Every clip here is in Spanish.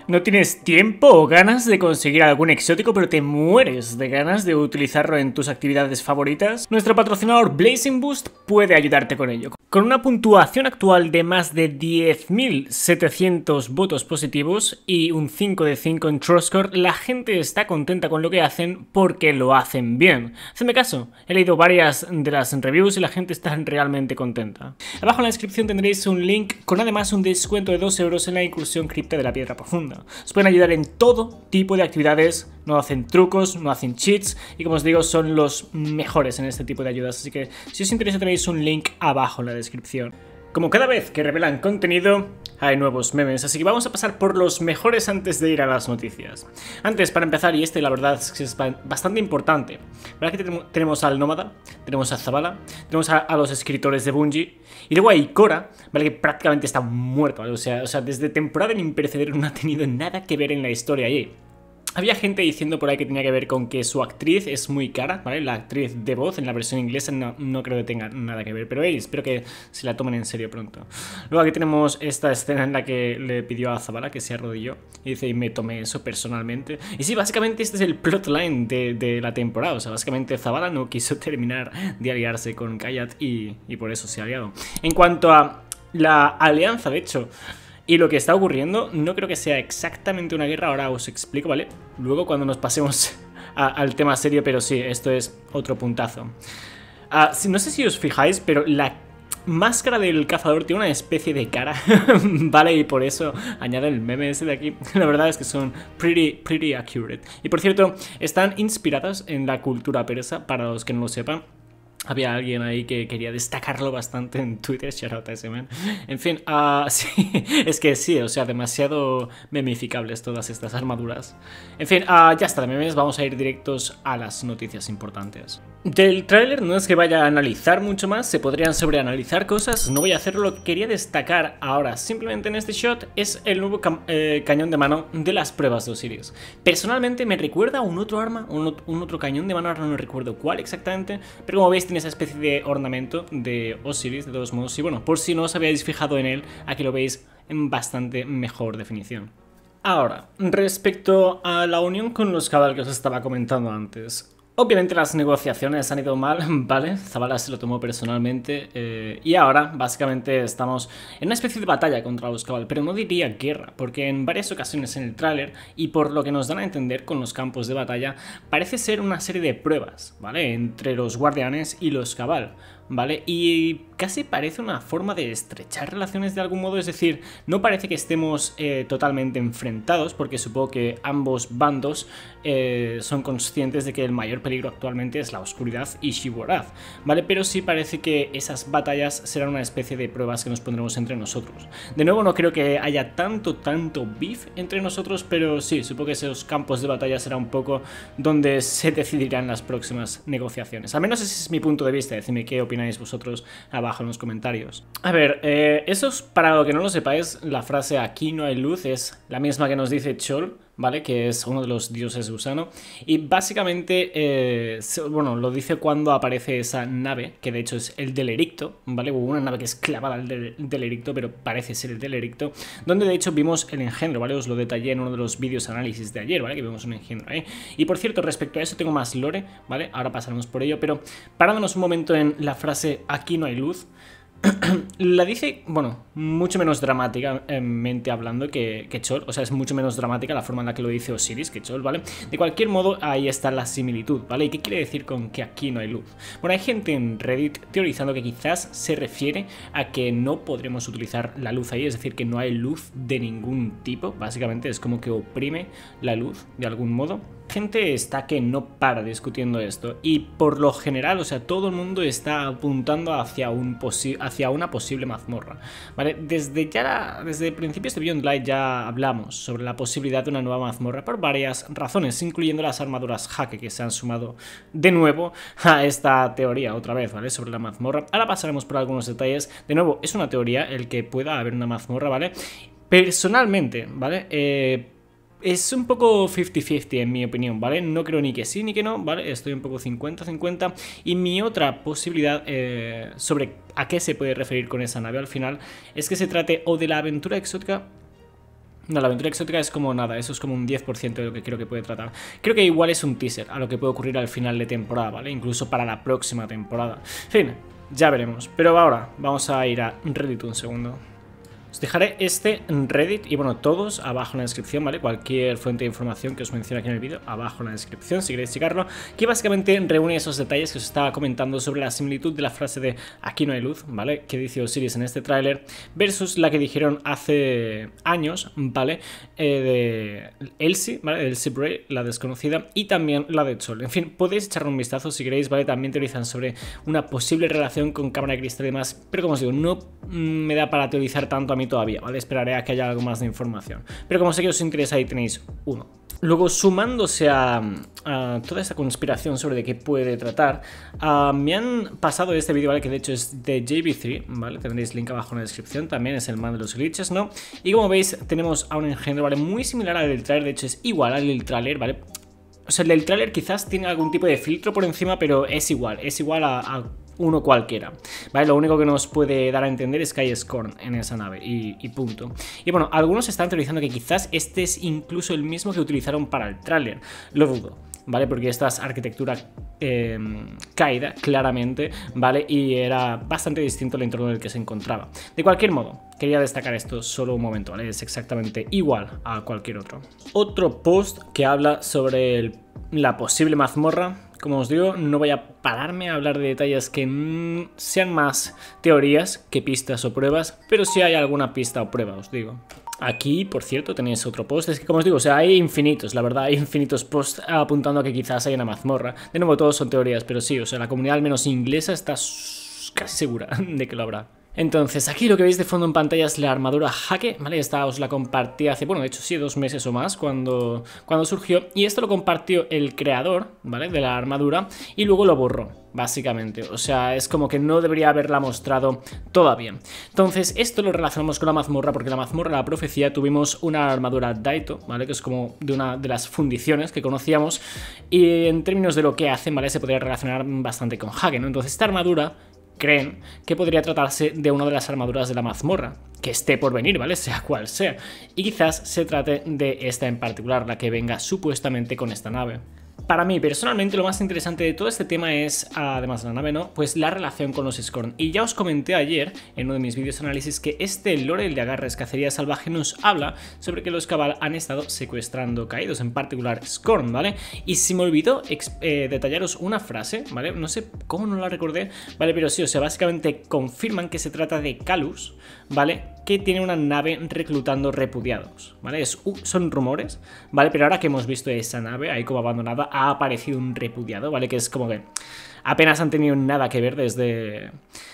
¿No tienes tiempo o ganas de conseguir algún exótico pero te mueres de ganas de utilizarlo en tus actividades favoritas? Nuestro patrocinador Blazing Boost puede ayudarte con ello. Con una puntuación actual de más de 10.700 votos positivos y un 5 de 5 en TrustScore, la gente está contenta con lo que hacen porque lo hacen bien. Hacedme caso, he leído varias de las reviews y la gente está realmente contenta. Abajo en la descripción tendréis un link con además un descuento de 2 euros en la incursión cripta de la Piedra Profunda. Os pueden ayudar en todo tipo de actividades, no hacen trucos, no hacen cheats y como os digo son los mejores en este tipo de ayudas, así que si os interesa tenéis un link abajo en la descripción. Como cada vez que revelan contenido hay nuevos memes, así que vamos a pasar por los mejores antes de ir a las noticias. Antes, para empezar, y la verdad es que es bastante importante, ¿verdad que tenemos al Nómada, tenemos a Zavala, tenemos a los escritores de Bungie, y luego a Ikora, ¿vale? Que prácticamente está muerto, ¿vale? O sea, desde temporada en Imperecedero no ha tenido nada que ver en la historia allí. Había gente diciendo por ahí que tenía que ver con que su actriz es muy cara, ¿vale? La actriz de voz en la versión inglesa no creo que tenga nada que ver, pero espero que se la tomen en serio pronto. Luego aquí tenemos esta escena en la que le pidió a Zavala que se arrodilló y dice, y me tomé eso personalmente. Y sí, básicamente este es el plotline de la temporada, o sea, básicamente Zavala no quiso terminar de aliarse con Kayat y por eso se ha aliado. En cuanto a la alianza, de hecho, y lo que está ocurriendo, no creo que sea exactamente una guerra, ahora os explico, ¿vale? Luego cuando nos pasemos al tema serio, pero sí, esto es otro puntazo. No sé si os fijáis, pero la máscara del cazador tiene una especie de cara, ¿vale? Y por eso añade el meme ese de aquí. La verdad es que son pretty accurate. Y por cierto, están inspiradas en la cultura persa, para los que no lo sepan. Había alguien ahí que quería destacarlo bastante en Twitter, shout out a ese man. En fin, sí, es que sí, o sea, demasiado memificables todas estas armaduras. En fin, ya está de memes, vamos a ir directos a las noticias importantes. Del tráiler no es que vaya a analizar mucho más, se podrían sobreanalizar cosas, no voy a hacerlo. Lo que quería destacar ahora, simplemente en este shot, es el nuevo cañón de mano de las pruebas de Osiris. Personalmente me recuerda a un otro arma, un otro cañón de mano, ahora no recuerdo cuál exactamente, pero como veis tiene esa especie de ornamento de Osiris de todos modos, y bueno, por si no os habíais fijado en él, aquí lo veis en bastante mejor definición. Ahora, respecto a la unión con los Cabal que os estaba comentando antes, obviamente las negociaciones han ido mal, ¿vale? Zavala se lo tomó personalmente y ahora básicamente estamos en una especie de batalla contra los Cabal, pero no diría guerra, porque en varias ocasiones en el tráiler y por lo que nos dan a entender con los campos de batalla, parece ser una serie de pruebas, ¿vale? Entre los guardianes y los Cabal, ¿vale? Y casi parece una forma de estrechar relaciones de algún modo, es decir, no parece que estemos totalmente enfrentados, porque supongo que ambos bandos son conscientes de que el mayor peligro actualmente es la oscuridad y Xivu-Arath, ¿vale? Pero sí parece que esas batallas serán una especie de pruebas que nos pondremos entre nosotros. De nuevo, no creo que haya tanto beef entre nosotros, pero sí, supongo que esos campos de batalla será un poco donde se decidirán las próximas negociaciones. Al menos ese es mi punto de vista, decidme qué opináis vosotros abajo en los comentarios. A ver, eso es, para lo que no lo sepáis, la frase aquí no hay luz es la misma que nos dice Chol, ¿vale? Que es uno de los dioses gusano. Y básicamente, bueno, lo dice cuando aparece esa nave, que de hecho es el del Ericto, ¿vale? Una nave que es clavada al del Ericto, pero parece ser el del Ericto, donde de hecho vimos el engendro, ¿vale? Os lo detallé en uno de los vídeos análisis de ayer, ¿vale? Que vimos un engendro ahí. Y por cierto, respecto a eso tengo más lore, ¿vale? Ahora pasaremos por ello, pero parándonos un momento en la frase aquí no hay luz. La dice, bueno, mucho menos dramáticamente hablando que Chol, o sea, es mucho menos dramática la forma en la que lo dice Osiris que Chol, ¿vale? De cualquier modo, ahí está la similitud, ¿vale? ¿Y qué quiere decir con que aquí no hay luz? Bueno, hay gente en Reddit teorizando que quizás se refiere a que no podremos utilizar la luz ahí, es decir, que no hay luz de ningún tipo, básicamente es como que oprime la luz de algún modo. Gente está que no para discutiendo esto y por lo general, o sea, todo el mundo está apuntando hacia una posible mazmorra, ¿vale? Desde principios de Beyond Light ya hablamos sobre la posibilidad de una nueva mazmorra por varias razones, incluyendo las armaduras Hake que se han sumado de nuevo a esta teoría otra vez, ¿vale? Sobre la mazmorra. Ahora pasaremos por algunos detalles. De nuevo, es una teoría el que pueda haber una mazmorra, ¿vale? Personalmente, ¿vale? Es un poco 50-50 en mi opinión, ¿vale? No creo ni que sí ni que no, ¿vale? Estoy un poco 50-50. Y mi otra posibilidad sobre a qué se puede referir con esa nave al final es que se trate o de la aventura exótica No, la aventura exótica es como nada, eso es como un 10% de lo que creo que puede tratar. Creo que igual es un teaser a lo que puede ocurrir al final de temporada, ¿vale? Incluso para la próxima temporada. En fin, ya veremos. Pero ahora vamos a ir a Reddit un segundo. Os dejaré este en Reddit y bueno, todos abajo en la descripción, ¿vale? Cualquier fuente de información que os mencione aquí en el vídeo, abajo en la descripción, si queréis checarlo, que básicamente reúne esos detalles que os estaba comentando sobre la similitud de la frase de aquí no hay luz, ¿vale? Que dice Osiris en este tráiler, versus la que dijeron hace años, ¿vale? De Elsie, ¿vale? Elsie Bray, la desconocida, y también la de Sol. En fin, podéis echarle un vistazo si queréis, ¿vale? También teorizan sobre una posible relación con cámara de cristal y demás, pero como os digo, no me da para teorizar tanto a mí todavía, ¿vale? Esperaré a que haya algo más de información. Pero como sé que os interesa, ahí tenéis uno. Luego, sumándose a toda esta conspiración sobre de qué puede tratar, me han pasado este vídeo, ¿vale? Que de hecho es de JB3, ¿vale? Tendréis link abajo en la descripción, también es el man de los glitches, ¿no? Y como veis, tenemos a un engendro, ¿vale? Muy similar al del trailer, de hecho es igual al del trailer, ¿vale? O sea, el del trailer quizás tiene algún tipo de filtro por encima, pero es igual a uno cualquiera, ¿vale? Lo único que nos puede dar a entender es que hay Scorn en esa nave y punto. Y bueno, algunos están teorizando que quizás este es incluso el mismo que utilizaron para el tráiler. Lo dudo, ¿vale? Porque esta es arquitectura caída, claramente, ¿vale? Y era bastante distinto al entorno en el que se encontraba. De cualquier modo, quería destacar esto solo un momento, ¿vale? Es exactamente igual a cualquier otro. Otro post que habla sobre la posible mazmorra. Como os digo, no voy a pararme a hablar de detalles que sean más teorías que pistas o pruebas, pero sí hay alguna pista o prueba, os digo. Aquí, por cierto, tenéis otro post. Es que, como os digo, o sea, hay infinitos, la verdad, hay infinitos posts apuntando a que quizás haya una mazmorra. De nuevo, todos son teorías, pero sí, o sea, la comunidad al menos inglesa está casi segura de que lo habrá. Entonces, aquí lo que veis de fondo en pantalla es la armadura Hake, ¿vale? Esta os la compartí hace, bueno, de hecho sí, 2 meses o más cuando surgió. Y esto lo compartió el creador, ¿vale? De la armadura y luego lo borró, básicamente. O sea, es como que no debería haberla mostrado todavía. Entonces, esto lo relacionamos con la mazmorra porque la mazmorra, la profecía, tuvimos una armadura Daito, ¿vale? Que es como de una de las fundiciones que conocíamos. Y en términos de lo que hacen, ¿vale? Se podría relacionar bastante con Hake, ¿no? Entonces, esta armadura creen que podría tratarse de una de las armaduras de la mazmorra, que esté por venir, ¿vale? Sea cual sea. Y quizás se trate de esta en particular, la que venga supuestamente con esta nave. Para mí, personalmente, lo más interesante de todo este tema es, además de la nave, ¿no? Pues la relación con los Scorn. Y ya os comenté ayer, en uno de mis vídeos de análisis, que este lore, el de agarres, cacería salvaje, nos habla sobre que los Cabal han estado secuestrando caídos, en particular Scorn, ¿vale? Y se me olvidó detallaros una frase, ¿vale? No sé cómo no la recordé, ¿vale? Pero sí, o sea, básicamente confirman que se trata de Calus, ¿vale? Que tiene una nave reclutando repudiados, ¿vale? Son rumores, ¿vale? Pero ahora que hemos visto esa nave ahí como abandonada, ha aparecido un repudiado, ¿vale? Que es como que apenas han tenido nada que ver desde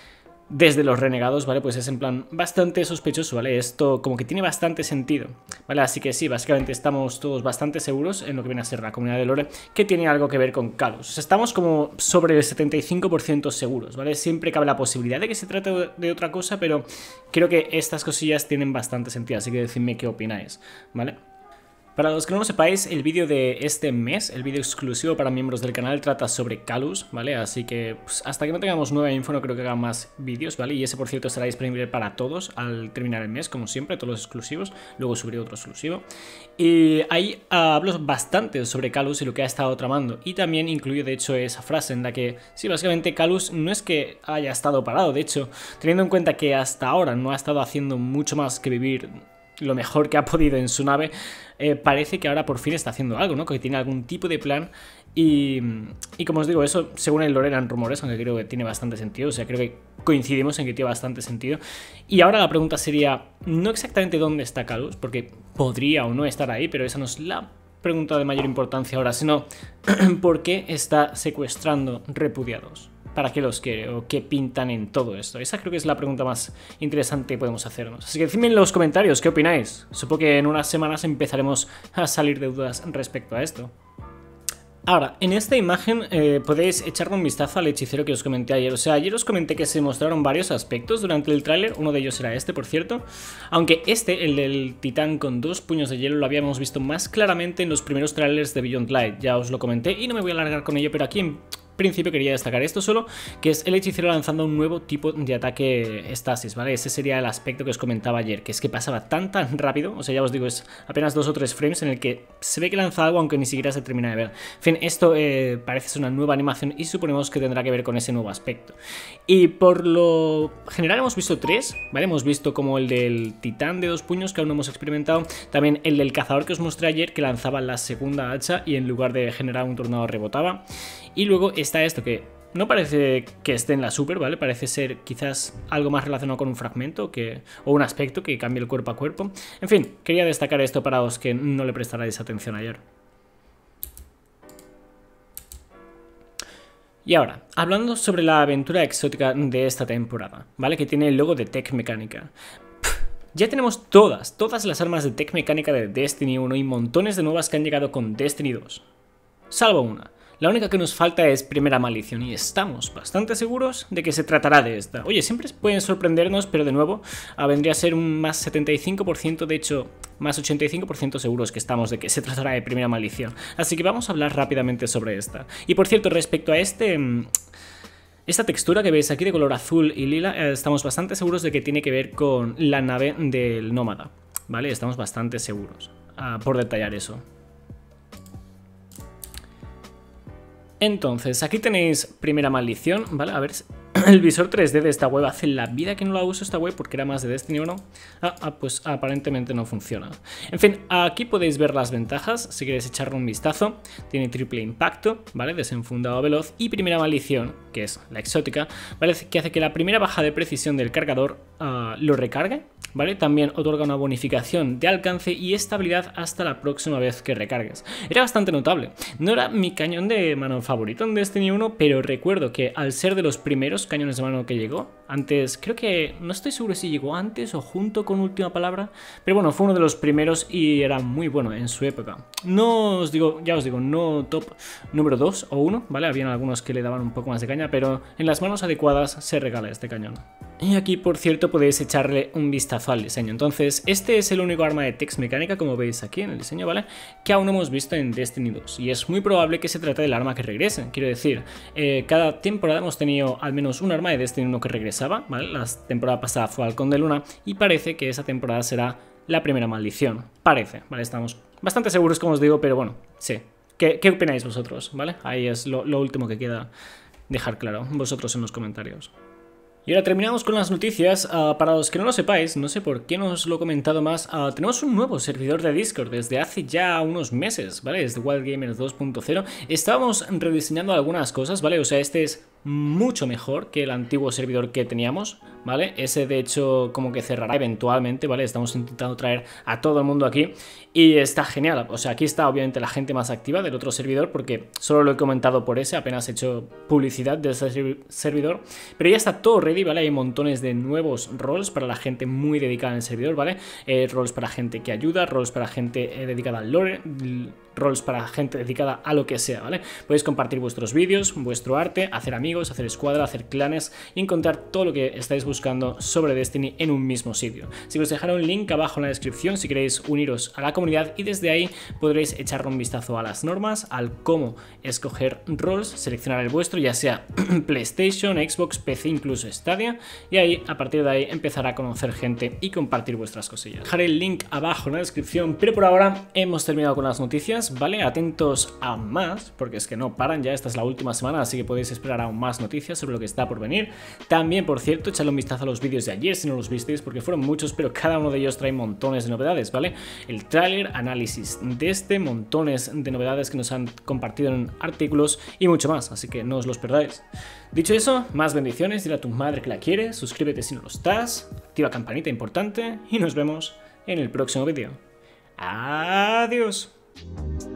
los renegados, ¿vale? Pues es en plan bastante sospechoso, ¿vale? Esto como que tiene bastante sentido, ¿vale? Así que sí, básicamente estamos todos bastante seguros en lo que viene a ser la comunidad de lore que tiene algo que ver con Calus. O sea, estamos como sobre el 75% seguros, ¿vale? Siempre cabe la posibilidad de que se trate de otra cosa, pero creo que estas cosillas tienen bastante sentido, así que decidme qué opináis, ¿vale? Para los que no lo sepáis, el vídeo de este mes, el vídeo exclusivo para miembros del canal, trata sobre Calus, ¿vale? Así que pues, hasta que no tengamos nueva info no creo que haga más vídeos, ¿vale? Y ese, por cierto, estará disponible para todos al terminar el mes, como siempre, todos los exclusivos. Luego subiré otro exclusivo. Y ahí hablo bastante sobre Calus y lo que ha estado tramando. Y también incluyo, de hecho, esa frase en la que, sí, básicamente Calus no es que haya estado parado. De hecho, teniendo en cuenta que hasta ahora no ha estado haciendo mucho más que vivir lo mejor que ha podido en su nave, parece que ahora por fin está haciendo algo, ¿no? Que tiene algún tipo de plan y como os digo, eso según el lore eran rumores, aunque creo que tiene bastante sentido, o sea, creo que coincidimos en que tiene bastante sentido. Y ahora la pregunta sería, no exactamente dónde está Calus, porque podría o no estar ahí, pero esa no es la pregunta de mayor importancia ahora, sino ¿por qué está secuestrando repudiados? ¿Para qué los quiere? ¿O qué pintan en todo esto? Esa creo que es la pregunta más interesante que podemos hacernos. Así que decidme en los comentarios qué opináis. Supongo que en unas semanas empezaremos a salir de dudas respecto a esto. Ahora, en esta imagen podéis echarle un vistazo al hechicero que os comenté ayer. O sea, ayer os comenté que se mostraron varios aspectos durante el tráiler. Uno de ellos era este, por cierto. Aunque este, el del titán con 2 puños de hielo, lo habíamos visto más claramente en los primeros tráilers de Beyond Light. Ya os lo comenté y no me voy a alargar con ello, pero aquí principio quería destacar esto solo, que es el hechicero lanzando un nuevo tipo de ataque estasis, ¿vale? Ese sería el aspecto que os comentaba ayer, que es que pasaba tan rápido, o sea, ya os digo, es apenas 2 o 3 frames en el que se ve que lanza algo aunque ni siquiera se termina de ver. En fin, esto parece ser una nueva animación y suponemos que tendrá que ver con ese nuevo aspecto. Y por lo general hemos visto 3, ¿vale? Hemos visto como el del titán de 2 puños, que aún no hemos experimentado, también el del cazador que os mostré ayer, que lanzaba la segunda hacha y en lugar de generar un tornado rebotaba. Y luego está esto que no parece que esté en la super, ¿vale? Parece ser quizás algo más relacionado con un fragmento o un aspecto que cambie el cuerpo a cuerpo. En fin, quería destacar esto para los que no le prestarais atención ayer. Y ahora, hablando sobre la aventura exótica de esta temporada, ¿vale? Que tiene el logo de Tech Mecánica. Ya tenemos todas las armas de Tech Mecánica de Destiny 1 y montones de nuevas que han llegado con Destiny 2. Salvo una. La única que nos falta es Primera Maldición y estamos bastante seguros de que se tratará de esta. Oye, siempre pueden sorprendernos, pero de nuevo vendría a ser un más 75%, de hecho, más 85% seguros que estamos de que se tratará de Primera Maldición. Así que vamos a hablar rápidamente sobre esta. Y por cierto, respecto a esta textura que veis aquí de color azul y lila, estamos bastante seguros de que tiene que ver con la nave del nómada, ¿vale? Estamos bastante seguros, por detallar eso. Entonces, aquí tenéis Primera Maldición, ¿vale? A ver, el visor 3D de esta web hace la vida que no la uso esta web porque era más de Destiny 1. Pues aparentemente no funciona. En fin, aquí podéis ver las ventajas, si queréis echarle un vistazo. Tiene triple impacto, ¿vale? Desenfundado veloz y Primera Maldición, que es la exótica, ¿vale? Que hace que la primera baja de precisión del cargador lo recargue, ¿vale? También otorga una bonificación de alcance y estabilidad hasta la próxima vez que recargues. Era bastante notable. No era mi cañón de mano favorito en Destiny 1, pero recuerdo que al ser de los primeros cañones de mano que llegó, antes, creo que, no estoy seguro si llegó antes o junto con Última Palabra, pero bueno, fue uno de los primeros y era muy bueno en su época. No os digo, ya os digo, no top número 2 o 1, ¿vale? Habían algunos que le daban un poco más de caña, pero en las manos adecuadas se regala este cañón. Y aquí, por cierto, podéis echarle un vistazo al diseño. Entonces, este es el único arma de Tech Mecánica, como veis aquí en el diseño, ¿vale? Que aún no hemos visto en Destiny 2. Y es muy probable que se trate del arma que regrese. Quiero decir, cada temporada hemos tenido al menos un arma de Destiny 1 que regresaba, ¿vale? La temporada pasada fue Halcón de Luna y parece que esa temporada será la Primera Maldición. Parece, ¿vale? Estamos bastante seguros, como os digo, pero bueno, sí. ¿Qué opináis vosotros, ¿vale? Ahí es lo último que queda dejar claro vosotros en los comentarios. Y ahora terminamos con las noticias. Para los que no lo sepáis, no sé por qué no os lo he comentado más, tenemos un nuevo servidor de Discord desde hace ya unos meses, ¿vale? Desde Wild Gamers 2.0. Estábamos rediseñando algunas cosas, ¿vale? O sea, este es mucho mejor que el antiguo servidor que teníamos, ¿vale? Ese de hecho como que cerrará eventualmente, ¿vale? Estamos intentando traer a todo el mundo aquí y está genial. O sea, aquí está obviamente la gente más activa del otro servidor porque solo lo he comentado por ese, apenas he hecho publicidad de ese servidor, pero ya está todo ready, ¿vale? Hay montones de nuevos roles para la gente muy dedicada en el servidor, ¿vale? Roles para gente que ayuda, roles para gente dedicada al lore, roles para gente dedicada a lo que sea, ¿vale? Podéis compartir vuestros vídeos, vuestro arte, hacer amigos, hacer escuadra, hacer clanes y encontrar todo lo que estáis buscando sobre Destiny en un mismo sitio. Si os dejaré un link abajo en la descripción si queréis uniros a la comunidad y desde ahí podréis echarle un vistazo a las normas, al cómo escoger roles, seleccionar el vuestro, ya sea PlayStation, Xbox, PC, incluso Stadia, y ahí, a partir de ahí, empezar a conocer gente y compartir vuestras cosillas. Dejaré el link abajo en la descripción, pero por ahora hemos terminado con las noticias, ¿vale? Atentos a más, porque es que no paran ya, esta es la última semana, así que podéis esperar aún más noticias sobre lo que está por venir. También, por cierto, echadle un vistazo a los vídeos de ayer si no los visteis, porque fueron muchos, pero cada uno de ellos trae montones de novedades, ¿vale? El tráiler, análisis de montones de novedades que nos han compartido en artículos y mucho más, así que no os los perdáis. Dicho eso, más bendiciones, dile a tu madre que la quiere, suscríbete si no lo estás, activa campanita importante y nos vemos en el próximo vídeo. Adiós.